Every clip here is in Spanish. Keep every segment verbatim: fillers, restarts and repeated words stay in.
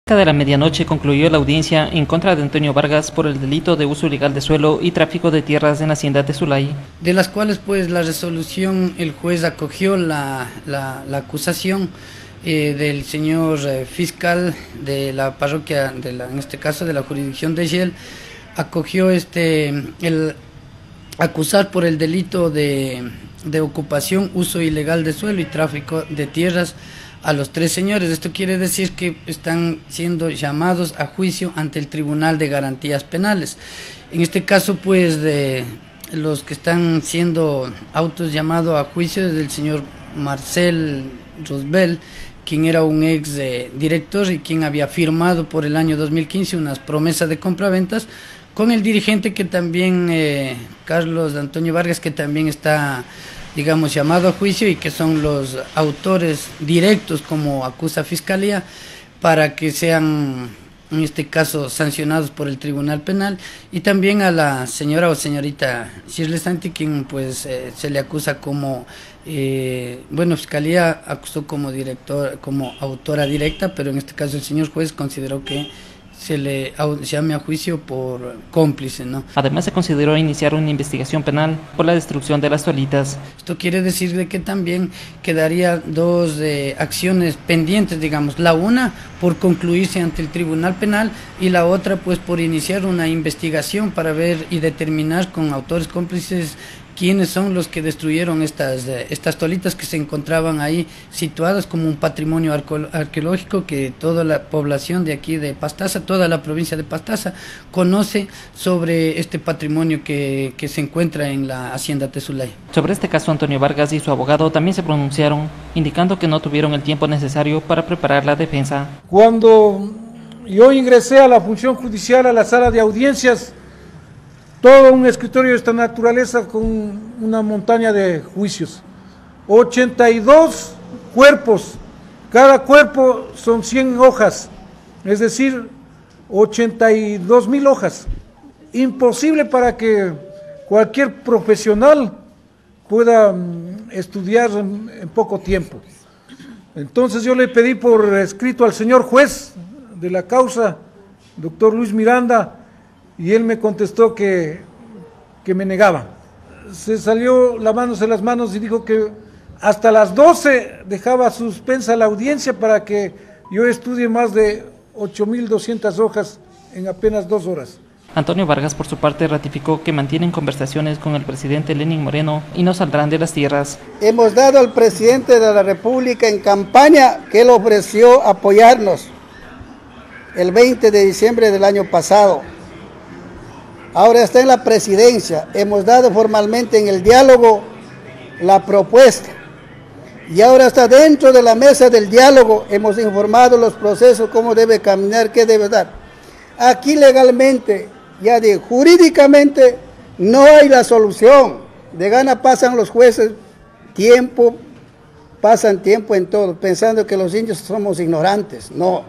Cerca de la medianoche concluyó la audiencia en contra de Antonio Vargas por el delito de uso ilegal de suelo y tráfico de tierras en la hacienda Tezulay. De las cuales pues la resolución, el juez acogió la, la, la acusación eh, del señor eh, fiscal de la parroquia, de la, en este caso de la jurisdicción de Yel, acogió este el acusar por el delito de, de ocupación, uso ilegal de suelo y tráfico de tierras a los tres señores. Esto quiere decir que están siendo llamados a juicio ante el Tribunal de Garantías Penales. En este caso, pues, de los que están siendo autos llamados a juicio es el señor Marcel Rosbel, quien era un ex eh, director y quien había firmado por el año dos mil quince unas promesas de compraventas con el dirigente que también, eh, Carlos Antonio Vargas, que también está, digamos, llamado a juicio y que son los autores directos, como acusa Fiscalía, para que sean, en este caso, sancionados por el Tribunal Penal, y también a la señora o señorita Shirley Santi, quien pues eh, se le acusa como, eh, bueno, Fiscalía acusó como director, como autora directa, pero en este caso el señor juez consideró que se le llame a juicio por cómplice, ¿no? Además, se consideró iniciar una investigación penal por la destrucción de las tolitas. Esto quiere decir de que también quedaría dos eh, acciones pendientes, digamos, la una por concluirse ante el Tribunal Penal y la otra pues por iniciar una investigación para ver y determinar con autores cómplices quiénes son los que destruyeron estas, eh, estas tolitas que se encontraban ahí situadas como un patrimonio arqueológico que toda la población de aquí de Pastaza, toda la provincia de Pastaza, conoce sobre este patrimonio que, que se encuentra en la hacienda Tezulay. Sobre este caso, Antonio Vargas y su abogado también se pronunciaron, indicando que no tuvieron el tiempo necesario para preparar la defensa. Cuando yo ingresé a la función judicial, a la sala de audiencias, todo un escritorio de esta naturaleza con una montaña de juicios, ochenta y dos cuerpos, cada cuerpo son cien hojas, es decir, ochenta y dos mil hojas, imposible para que cualquier profesional pueda estudiar en, en poco tiempo. Entonces yo le pedí por escrito al señor juez de la causa, doctor Luis Miranda, y él me contestó que, que me negaba. Se salió lavándose las manos y dijo que hasta las doce dejaba suspensa la audiencia para que yo estudie más de ocho mil doscientas hojas en apenas dos horas. Antonio Vargas, por su parte, ratificó que mantienen conversaciones con el presidente Lenín Moreno y no saldrán de las tierras. Hemos dado al presidente de la República en campaña que él ofreció apoyarnos el veinte de diciembre del año pasado. Ahora está en la presidencia, hemos dado formalmente en el diálogo la propuesta y ahora está dentro de la mesa del diálogo, hemos informado los procesos, cómo debe caminar, qué debe dar. Aquí legalmente, ya digo, jurídicamente no hay la solución, de gana pasan los jueces tiempo, pasan tiempo en todo, pensando que los indios somos ignorantes, no.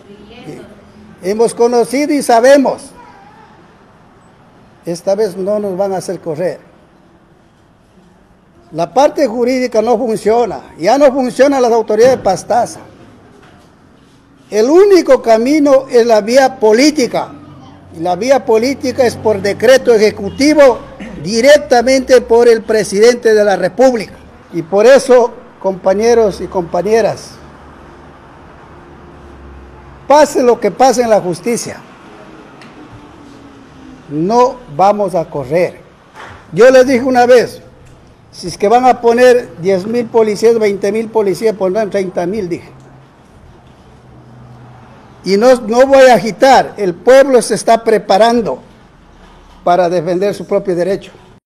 Hemos conocido y sabemos. Esta vez no nos van a hacer correr. La parte jurídica no funciona, ya no funcionan las autoridades de Pastaza. El único camino es la vía política, y la vía política es por decreto ejecutivo directamente por el presidente de la República. Y por eso, compañeros y compañeras, pase lo que pase en la justicia, no vamos a correr. Yo les dije una vez, si es que van a poner diez mil policías, veinte mil policías, pondrán treinta mil, dije. Y no, no voy a agitar, el pueblo se está preparando para defender su propio derecho.